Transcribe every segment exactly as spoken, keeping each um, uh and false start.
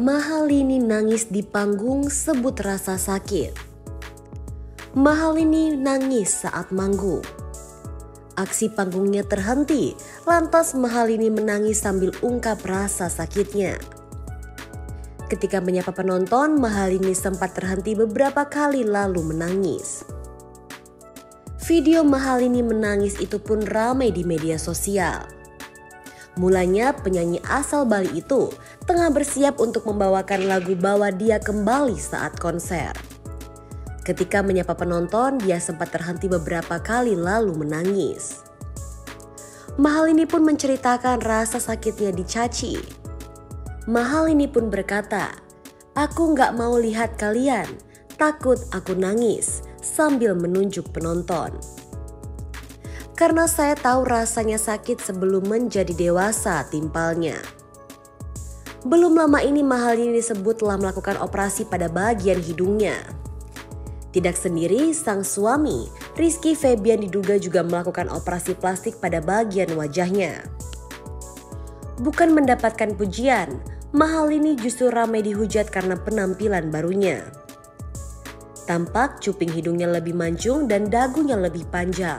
Mahalini nangis di panggung sebut rasa sakit. Mahalini nangis saat manggung. Aksi panggungnya terhenti, lantas Mahalini menangis sambil ungkap rasa sakitnya. Ketika menyapa penonton, Mahalini sempat terhenti beberapa kali lalu menangis. Video Mahalini menangis itu pun ramai di media sosial. Mulanya penyanyi asal Bali itu tengah bersiap untuk membawakan lagu Bawa Dia Kembali saat konser. Ketika menyapa penonton, dia sempat terhenti beberapa kali lalu menangis. Mahalini pun menceritakan rasa sakitnya dicaci. Mahalini pun berkata, "Aku gak mau lihat kalian, takut aku nangis," sambil menunjuk penonton. "Karena saya tahu rasanya sakit sebelum menjadi dewasa," timpalnya. Belum lama ini Mahalini disebut telah melakukan operasi pada bagian hidungnya. Tidak sendiri, sang suami, Rizky Febian diduga juga melakukan operasi plastik pada bagian wajahnya. Bukan mendapatkan pujian, Mahalini justru ramai dihujat karena penampilan barunya. Tampak cuping hidungnya lebih mancung dan dagunya lebih panjang.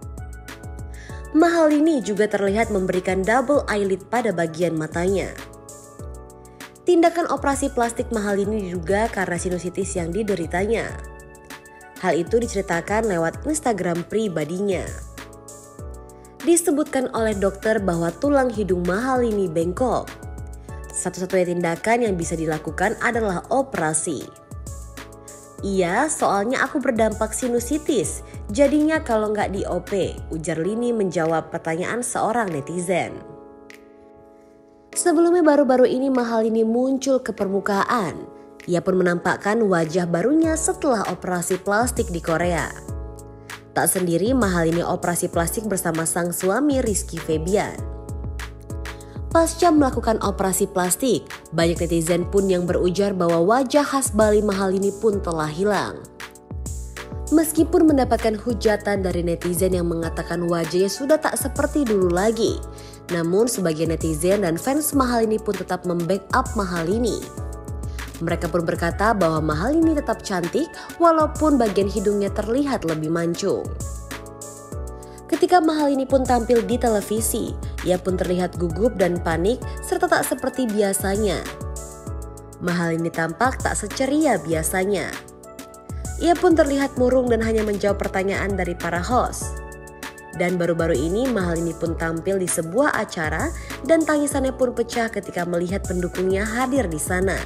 Mahalini juga terlihat memberikan double eyelid pada bagian matanya. Tindakan operasi plastik Mahalini diduga karena sinusitis yang dideritanya. Hal itu diceritakan lewat Instagram pribadinya. Disebutkan oleh dokter bahwa tulang hidung Mahalini bengkok. Satu-satunya tindakan yang bisa dilakukan adalah operasi. "Iya, soalnya aku berdampak sinusitis, jadinya kalau nggak di O P," ujar Lini menjawab pertanyaan seorang netizen. Sebelumnya baru-baru ini Mahalini muncul ke permukaan. Ia pun menampakkan wajah barunya setelah operasi plastik di Korea. Tak sendiri, Mahalini operasi plastik bersama sang suami Rizky Febian. Pasca melakukan operasi plastik, banyak netizen pun yang berujar bahwa wajah khas Bali Mahalini pun telah hilang. Meskipun mendapatkan hujatan dari netizen yang mengatakan wajahnya sudah tak seperti dulu lagi, namun sebagian netizen dan fans Mahalini pun tetap membackup Mahalini. Mereka pun berkata bahwa Mahalini tetap cantik walaupun bagian hidungnya terlihat lebih mancung. Ketika Mahalini pun tampil di televisi, ia pun terlihat gugup dan panik serta tak seperti biasanya. Mahalini tampak tak seceria biasanya. Ia pun terlihat murung dan hanya menjawab pertanyaan dari para host. Dan baru-baru ini Mahalini pun tampil di sebuah acara dan tangisannya pun pecah ketika melihat pendukungnya hadir di sana.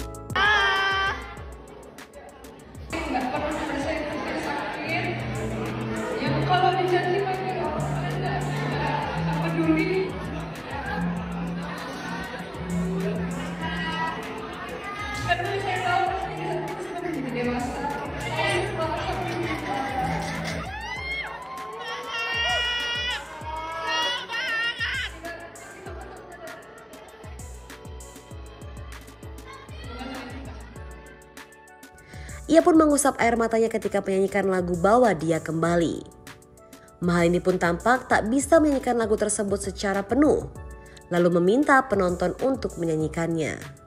Kalau dijanji pakai ada peduli. Karena saya tahu ini sudah menjadi dewasa. Ia pun mengusap air matanya ketika menyanyikan lagu Bawa Dia Kembali. Mahalini pun tampak tak bisa menyanyikan lagu tersebut secara penuh, lalu meminta penonton untuk menyanyikannya.